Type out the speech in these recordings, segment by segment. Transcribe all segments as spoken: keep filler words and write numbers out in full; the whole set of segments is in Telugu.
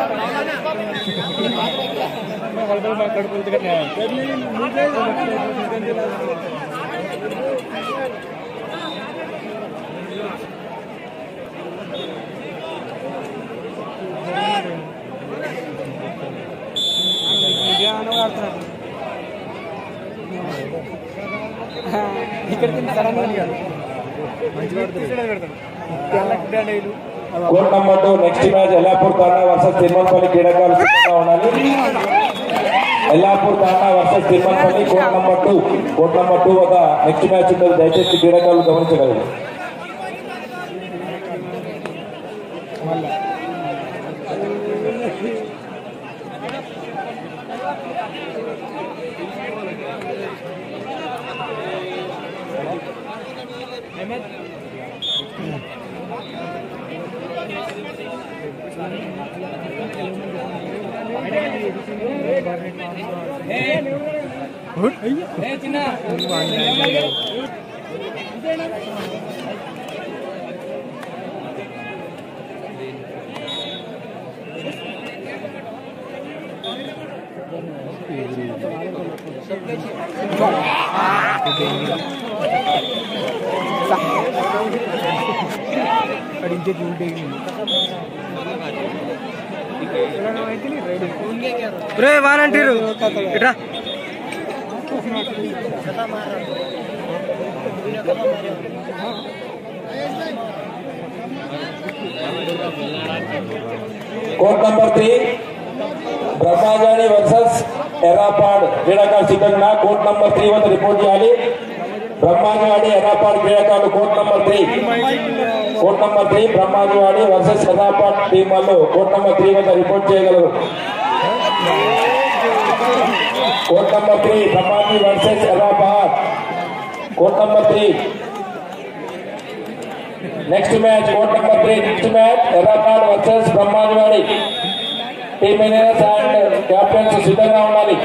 Court number two next match Yellapur Thanda versus Thirumalapalli క్రీడాకారులు సిద్ధంగా ఉండాలి. Yellapur Thanda versus Thirumalapalli court number two court number two ఒక నెక్స్ట్ మ్యాచ్ ఉంటుంది. దయచేసి క్రీడాకారులు గమనించగలరు. రే వారంటీరు ఇట్రా court number three Brahmajani versus Errapad క్రీడాకారులు సిద్ధంగా కోర్ట్ నంబర్ త్రీ వద్ద రిపోర్ట్ చేయాలి. బ్రహ్మాజవాడి ఎర్రాపాడ్ క్రీడాకారులు court number three court number three Brahmajawadi versus Errapad team వాళ్ళు కోర్ట్ నంబర్ త్రీ వద్ద రిపోర్ట్ చేయగలరు. Court number three Brahmaji versus Errapad court number three next match court number three next match Errapad versus Brahmajawadi team managers and captains సిద్ధంగా ఉండాలి.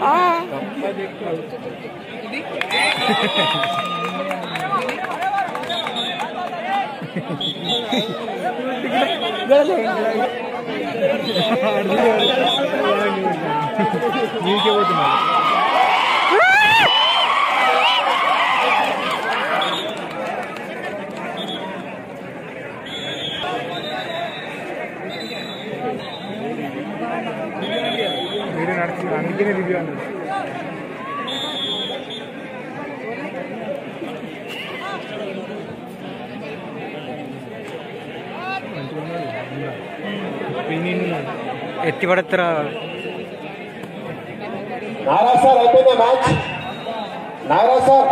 అందుకనే రివ్యూ అన్నారు. ఎత్తి పడతారా నాగరాజ్ సార్ అయిపోయిందా మ్యాచ్? నాగరాజ్ సార్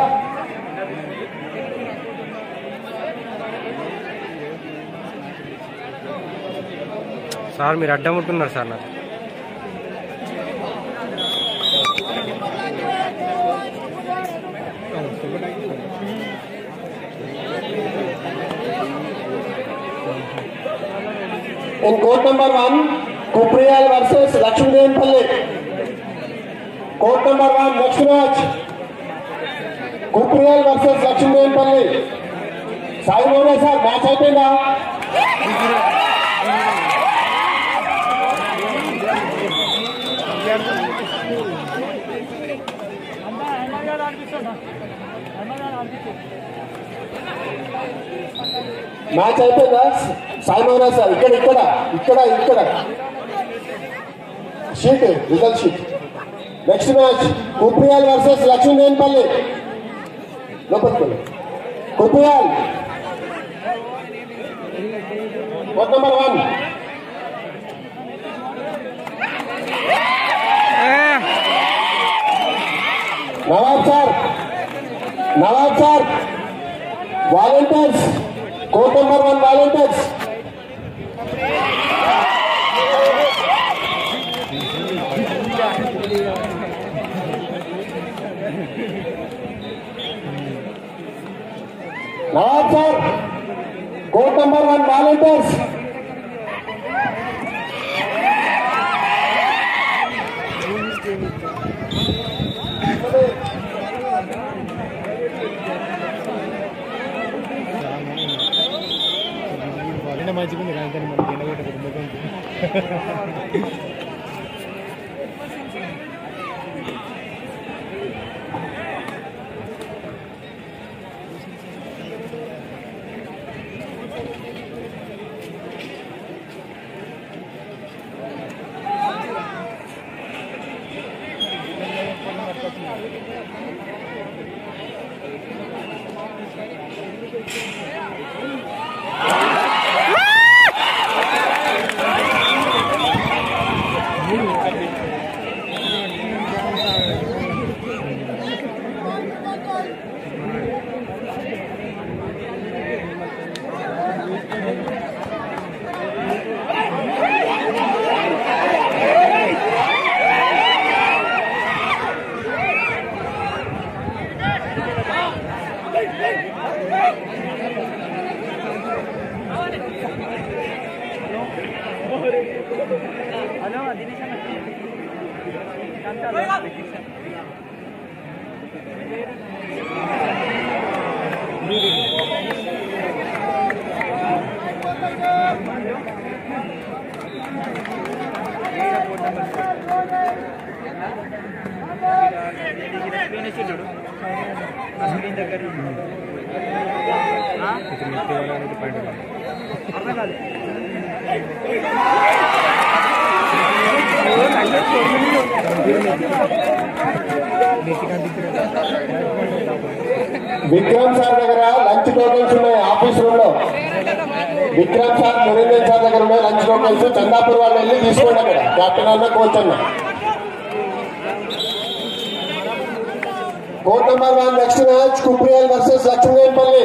సార్ మీరు అడ్డం ఉంటున్నారు సార్ నాకు. In court number one, Kupriyal versus Lakshmidevanpalli. Court number one, next match. Kupriyal versus Lakshmidevanpalli. Sai Mone sir, match అయిపోయిందా? మ్యాచ్ అయిపోయిందా? సాయి మోహన్ సార్ ఇక్కడ ఇక్కడ ఇక్కడ ఇక్కడ sheet result sheet. Next match Kupriyal versus Lakshmidevanpalli. లోపలికి Kupriyal court number one. Nawab sir Nawab sir volunteers court number one volunteers. Nawab sir court number one volunteers. మంచిగా విక్రమ్ సార్ దగ్గర లంచ్ టోకెన్స్ ఉన్నాయి ఆఫీస్ రూమ్ లో. విక్రమ్ సార్ నిరంజన్ సార్ దగ్గర ఉన్నాయి లంచ్ టోకెన్స్. చందాపూర్ వాళ్ళు వెళ్ళి తీసుకోండి అక్కడ కెప్టెన్ అన్న కోచ్ అన్న. Court number one next match Kupriyal versus Lakshmidevipalli.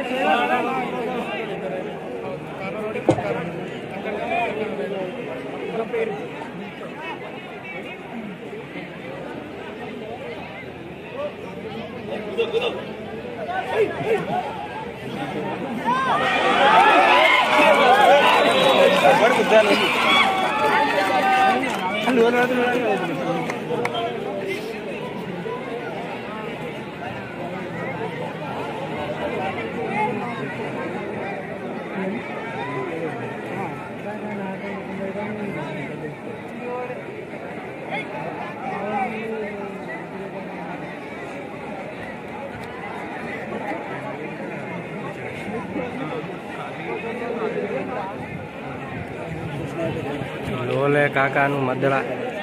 లోలే కాకా నువ్వు మధ్యలో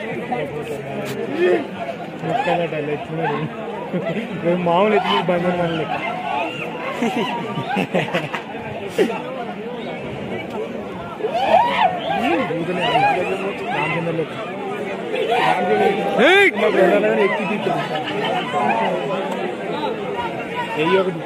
మామూలు ఎత్తి బంధం మళ్ళీ ఎక్కి తీస్తుంది వెయ్యి ఒకటి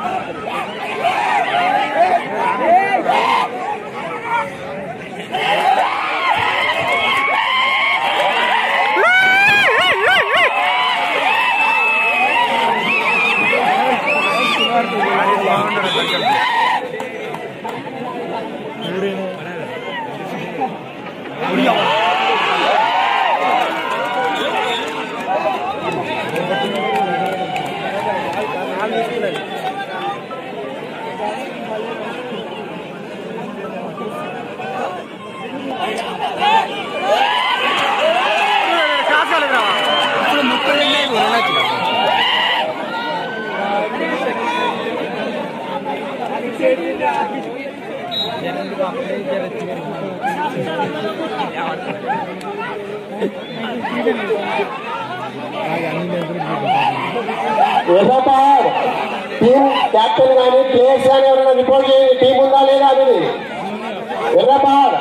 ఎర్రపాడ్ టీం క్యాప్టెన్ కానీ ప్లేయర్స్ కానీ ఎవరైనా రిపోర్ట్ చేయండి టీం ఉందా లేదా అనేది. ఎర్రపాడ్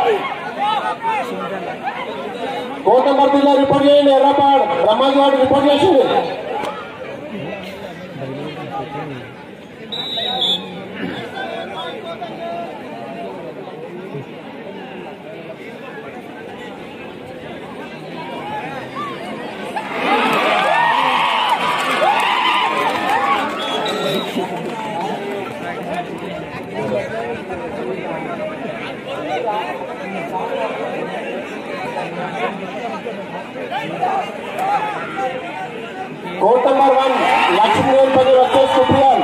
కోర్ట్ నెంబర్ త్రీలో రిపోర్ట్ చేయండి. ఎర్రపాడ్ బ్రహ్మాజీ వాడు రిపోర్ట్ చేసింది. Court number one Lakshmidevipalli versus Kupriyal.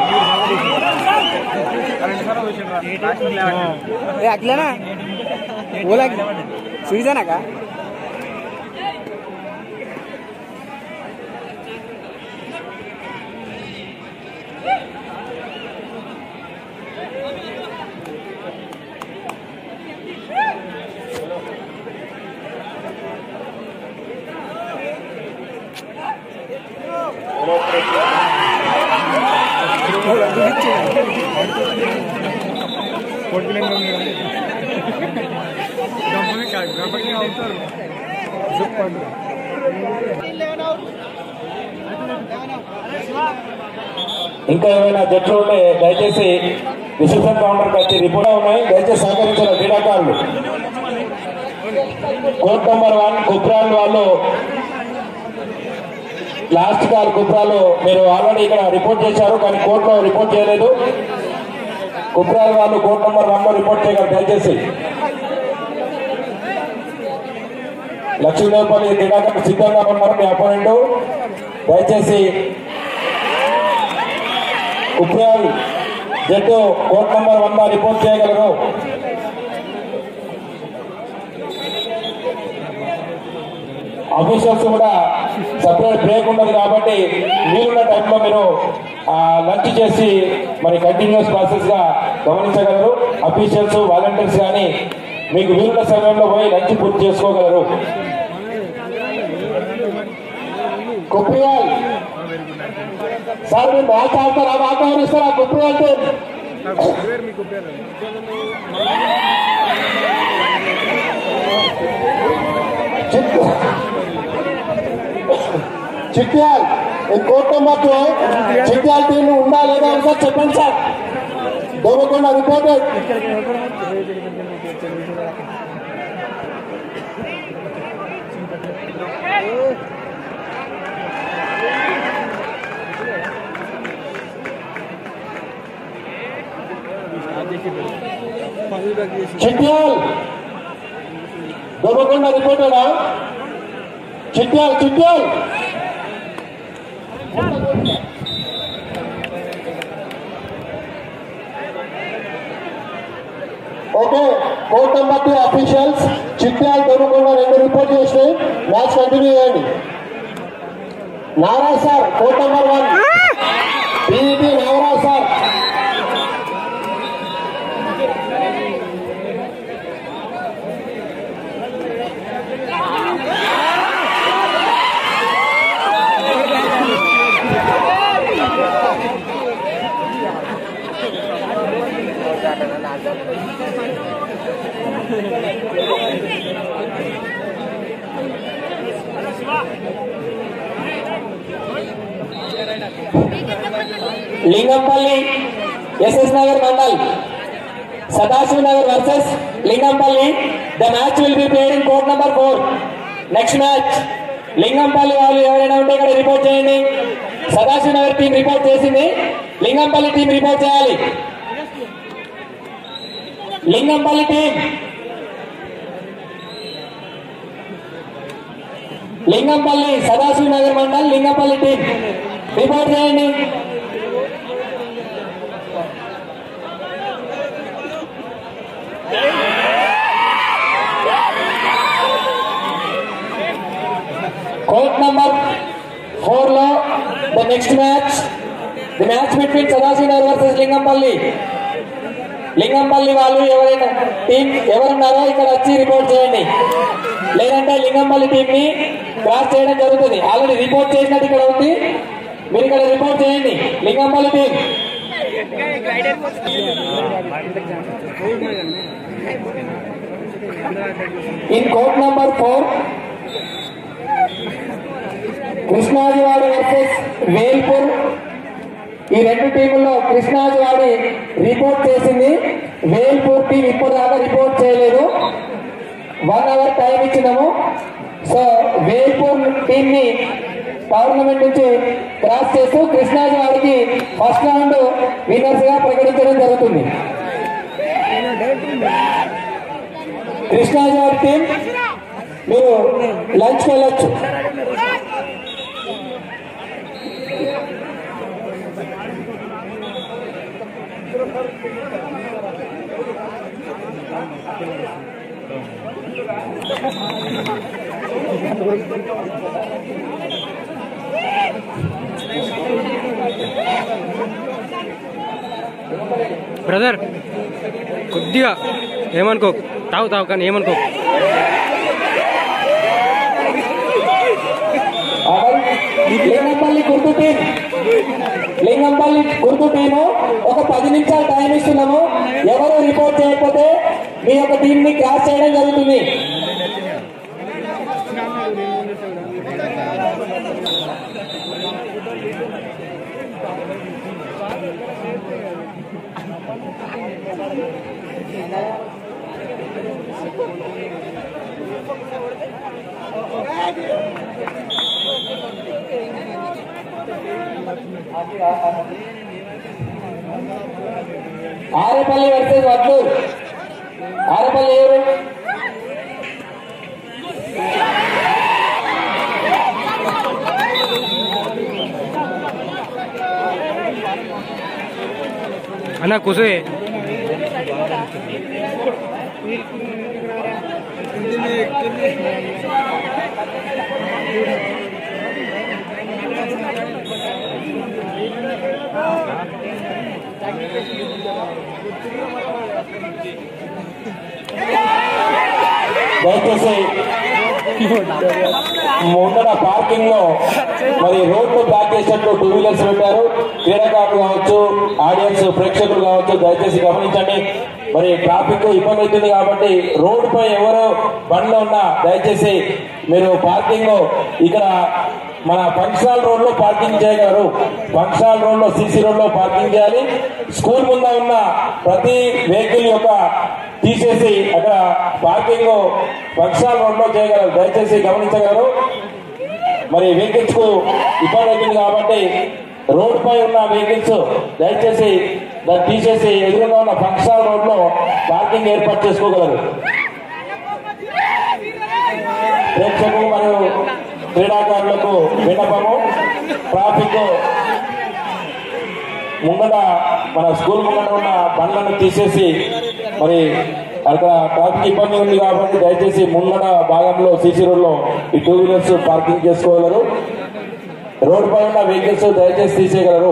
अगला ना बोला सुईजाना का ఇంకా ఏమైనా జట్లు ఉంటే దయచేసి రిసెప్షన్ కౌంటర్ వచ్చి రిపోర్ట్ ఉన్నాయి. దయచేసి సహకరించిన క్రీడాకారులు కోర్ట్ నెంబర్ వన్ కుప్రాల్ వాళ్ళు లాస్ట్ కాల్ కుప్రాలు మీరు ఆల్రెడీ ఇక్కడ రిపోర్ట్ చేశారు, కానీ కోర్టులో రిపోర్ట్ చేయలేదు. కుప్రాల్ వాళ్ళు కోర్ట్ నెంబర్ వన్ లో రిపోర్ట్ చేయగలరు. దయచేసి లక్ష్మీదేవపల్లి క్రీడాకారులు సిద్ధంగా ఉన్నారు. మీ అపోనెంట్ దయచేసి కుప్రాల్ జట్టు కోర్ట్ నెంబర్ వన్ లో రిపోర్ట్ చేయగలరు. ఆఫీసర్స్ కూడా సపరేట్ బ్రేక్ ఉండదు కాబట్టి మీరున్న టైంలో మీరు లంచ్ చేసి మరి కంటిన్యూస్ ప్రాసెస్ గా గమనించగలరు. అఫీషియల్స్ వాలంటీర్స్ కానీ మీకు వీలున్న సమయంలో పోయి లంచ్ పూర్తి చేసుకోగలరు. కుప్రియాల్ సార్ మీరు మ్యాచ్ ఆడతారా, ఆహ్వానిస్తారా? Kupriyal team Chityal court number two Chityal team ఉందా లేదా అని సార్ చెప్పండి సార్. దోమకొండ రిపోర్టర్ చిట్యాల్ దోమకొండ రిపోర్టరా? Chityal Chityal okay. Court number two officials Chityal దొరకకుండా రెండు రిపోర్ట్ చేసినాయి. మ్యాచ్ కంటిన్యూ చేయండి. Naraj sir court number one PET Nagaraj sir. Lingampalli SS Nagar mandal Sadashiva Nagar versus Lingampalli. The match will be played in court number four. Next match Lingampalli వాళ్ళు ఎవరైనా ఉంటే ఇక్కడ రిపోర్ట్ చేయండి. సదాశివ నగర్ టీం రిపోర్ట్ చేసింది, లింగంపల్లి టీం రిపోర్ట్ చేయాలి. Lingampalli team Lingampalli Sadashiva Nagar mandal Lingampalli team report చేయండి. కోర్ట్ నంబర్ ఫోర్ లో the next match the match between Sadashiva Nagar versus Lingampalli. Lingampalli వాళ్ళు ఎవరైనా టీం ఎవరున్నారో ఇక్కడ వచ్చి రిపోర్ట్ చేయండి, లేదంటే లింగంపల్లి టీం ని క్రాస్ చేయడం జరుగుతుంది. ఆల్రెడీ రిపోర్ట్ చేసినట్టు ఇక్కడ ఉంది, మీరు ఇక్కడ రిపోర్ట్ చేయండి. Lingampalli team in court number four Krishnajiwadi versus Velpur. ఈ రెండు టీముల్లో కృష్ణాజివాడి రిపోర్ట్ చేసింది, వేల్పూర్ టీం ఇప్పుడు దాకా రిపోర్ట్ చేయలేదు. వన్ అవర్ టైం ఇచ్చినాము. సో వేల్పూర్ టీం ని టోర్నమెంట్ నుంచి క్రాస్ చేస్తూ కృష్ణాజివాడికి ఫస్ట్ రౌండ్ విన్నర్స్ గా ప్రకటించడం జరుగుతుంది. కృష్ణాజివాడి టీం మీరు లంచ్కి వెళ్ళొచ్చు. బ్రదర్ కొద్దిగా ఏమనుకో తావు తావు కానీ ఏమనుకో లింగంపల్లి గుర్తు టీం లింగంపల్లి గుర్తు టీము ఒక పది నిమిషాలు టైం ఇస్తున్నాము. ఎవరు రిపోర్ట్ చేయకపోతే మీ యొక్క టీం ని క్రాస్ చేయడం జరుగుతుంది. ఆరేపల్లి వర్సెస్ వడ్లూరు. ఆరేపల్లి ఎవరు? అన్నా కుసే దయచేసి ముందర పార్కింగ్ లో మరి రోడ్లు బ్లాక్ చేసినట్టు టూ వీలర్స్ పెట్టారు. క్రీడాకారులు కావచ్చు, ఆడియన్స్ ప్రేక్షకులు కావచ్చు, దయచేసి గమనించండి. మరి ట్రాఫిక్ ఇబ్బంది అవుతుంది కాబట్టి రోడ్డు పై ఎవరు బండ్లో ఉన్నా దయచేసి మీరు పార్కింగ్ లో ఇక్కడ మన ఫంక్షనల్ రోడ్ లో పార్కింగ్ చేయగలరు. ఫంక్షనల్ రోడ్ లో సీసీ రోడ్ లో పార్కింగ్ చేయాలి. స్కూల్ ముందు ఉన్న ప్రతి వెహికల్ యొక్క తీసేసి అక్కడ పార్కింగ్ ఫంక్షనల్ రోడ్ లో చేయగలరు. దయచేసి గమనించగలరు. మరి వెహికల్స్ కు ఇబ్బంది అవుతుంది కాబట్టి రోడ్ పై ఉన్న వెహికల్స్ దయచేసి దాన్ని తీసేసి ఎదురుగా ఉన్న ఫంక్షనల్ రోడ్ లో పార్కింగ్ ఏర్పాటు చేసుకోగలరు. ప్రేక్షకులు మరియు క్రీడాకారులకు విన్నపము, ట్రాఫిక్ ముంగట మన స్కూల్ ముంగట ఉన్న బండ్లను తీసేసి మరి అక్కడ ట్రాఫిక్ ఇబ్బంది ఉంది కాబట్టి దయచేసి ముంగట భాగంలో సీసీ రోడ్ లో ఈ టూ వీలర్స్ పార్కింగ్ చేసుకోగలరు. రోడ్ పై ఉన్న వెహికల్స్ దయచేసి తీసేయగలరు.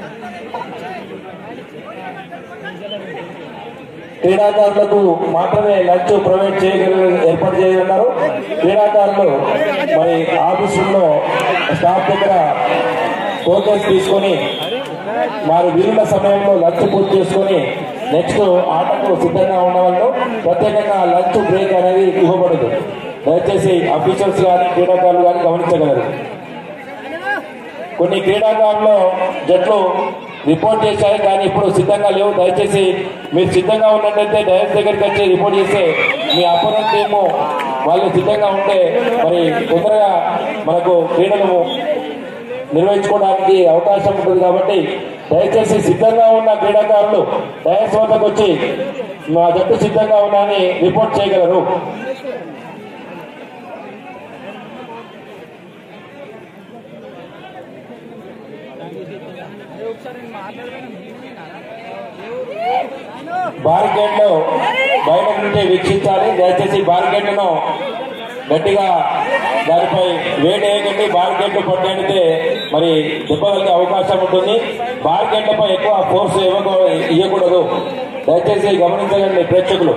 క్రీడాకారులకు మాత్రమే లంచ్ ప్రొవైడ్ చేయగల ఏర్పాటు చేయగలరు. క్రీడాకారులు మరి ఆఫీసుల్లో స్టాఫ్ దగ్గర టోకెన్స్ తీసుకొని వారి విలువ సమయంలో లంచ్ పూర్తి చేసుకొని నెక్స్ట్ ఆటకు సిద్ధంగా ఉన్న వాళ్ళు ప్రత్యేకంగా లంచ్ బ్రేక్ అనేది ఇవ్వబడదు. దయచేసి అఫీషియల్స్ కానీ క్రీడాకారులు కానీ గమనించగలరు. కొన్ని క్రీడాకారులు జట్లు రిపోర్ట్ చేశాయి కానీ ఇప్పుడు సిద్ధంగా లేవు. దయచేసి మీరు సిద్ధంగా ఉన్నట్టయితే డైరెక్ట్ దగ్గరికి వచ్చి రిపోర్ట్ చేస్తే మీ అపోనెంట్ టీము వాళ్ళు సిద్ధంగా ఉంటే మరి తొందరగా మనకు క్రీడలు నిర్వహించుకోవడానికి అవకాశం ఉంటుంది. కాబట్టి దయచేసి సిద్ధంగా ఉన్న క్రీడాకారులు డైరెక్ట్ వద్దకు వచ్చి మా జట్టు సిద్ధంగా ఉన్నాయని రిపోర్ట్ చేయగలరు. బారికేడ్లు బయట నుండి వీక్షించాలి. దయచేసి బారికేడ్లను గట్టిగా దానిపై వేడేయకండి. బారికేడ్లు పట్టేస్తే మరి దెబ్బ కలిగే అవకాశం ఉంటుంది. బారికేడ్లపై ఎక్కువ ఫోర్స్ ఇవ్వక ఇవ్వకూడదు. దయచేసి గమనించగండి ప్రేక్షకులు.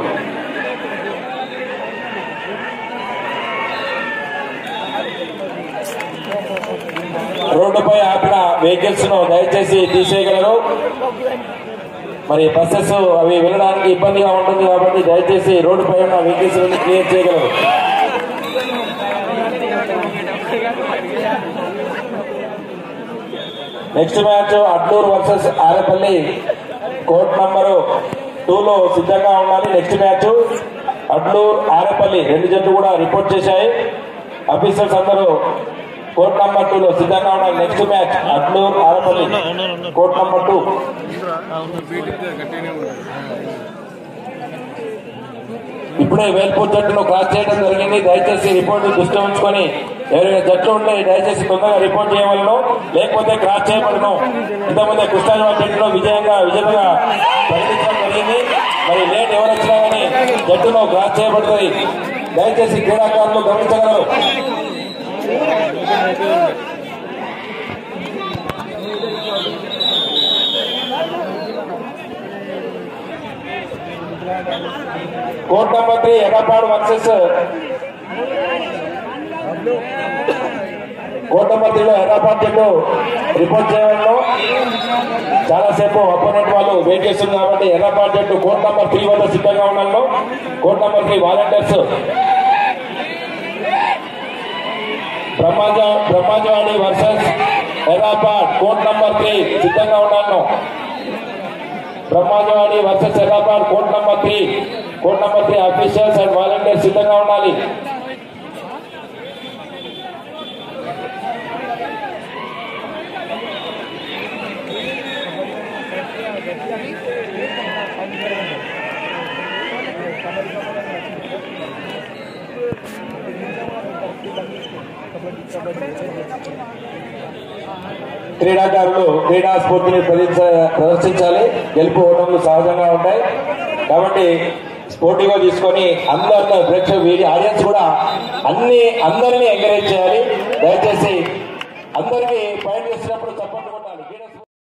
రోడ్డుపై ఆపిన వెహికల్స్ ను దయచేసి తీసేయగలరు. మరి బస్సెస్ అవి వెళ్ళడానికి ఇబ్బందిగా ఉంటుంది కాబట్టి దయచేసి రోడ్డుపై ఉన్న వెహికల్స్ క్లియర్ చేయగలరు. Next match Adluru versus Arepalli court number two లో సిద్ధంగా ఉండాలి. నెక్స్ట్ మ్యాచ్ అడ్లూరు ఆరేపల్లి రెండు జట్లు కూడా రిపోర్ట్ చేశాయి. ఆఫీసర్స్ అందరూ కోర్ట్ నంబర్ టూ లో సిద్ధంగా ఉండాలి. Next match Adluru Arepalli court number two. ఇప్పుడే వేల్పూర్ జట్టును క్రాస్ చేయడం జరిగింది. దయచేసి రిపోర్ట్ దృష్టి ఉంచుకొని ఎవరైనా జట్లు ఉంటే దయచేసి తొందరగా రిపోర్ట్ చేయవలను, లేకపోతే క్రాస్ చేయబడను. ఇంతకుముందే కృష్ణాజీ జట్టులో విజయంగా విజేతగా ప్రకటించడం జరిగింది. మరి లేట్ ఎవరు వచ్చినా కానీ జట్టులో క్రాస్ చేయబడుతుంది. దయచేసి క్రీడాకారులు గమనించగలరు. Court number three Errapadu versus court number త్రీలో ఎర్రపాడు జట్టు రిపోర్ట్ చేయడంలో చాలాసేపు అపోనెంట్ వాళ్ళు వెయిట్ చేస్తుంది కాబట్టి ఎర్రపాడు జట్టు కోర్ట్ నంబర్ త్రీ వద్ద సిద్ధంగా ఉండడంలో court number three volunteers Brahmaja Brahmajawadi versus Errapad court number three సిద్ధంగా ఉన్నాను. Brahmajawadi versus Errapad court number three court number three officials and volunteers సిద్ధంగా ఉండాలి. క్రీడాకారులు క్రీడా స్ఫూర్తిని ప్రదర్శించాలి. గెలుపు ఓటములు సహజంగా ఉంటాయి కాబట్టి స్పోర్టివ్గా తీసుకొని అందరిలో ప్రేక్షకు వీడి ఆడియన్స్ కూడా అన్ని అందరినీ ఎంకరేజ్ చేయాలి. దయచేసి అందరికీ పాయింట్ చేసినప్పుడు తప్పకుండా